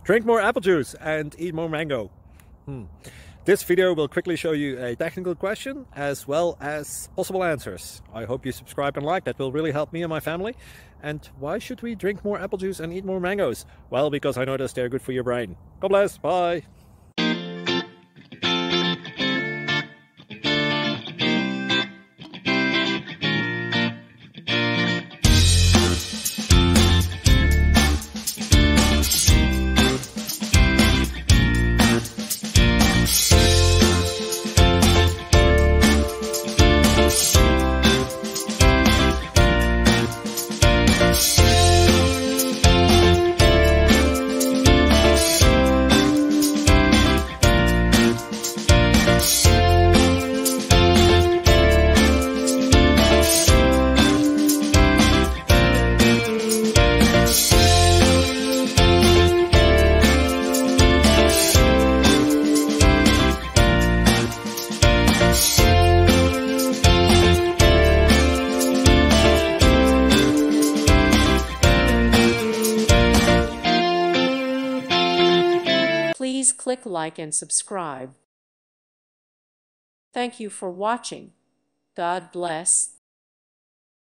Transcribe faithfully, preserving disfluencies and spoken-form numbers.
Drink more apple juice and eat more mango. Hmm. This video will quickly show you a technical question as well as possible answers. I hope you subscribe and like, that will really help me and my family. And why should we drink more apple juice and eat more mangoes? Well, because I noticed they're good for your brain. God bless, bye! Please click like and subscribe. Thank you for watching. God bless.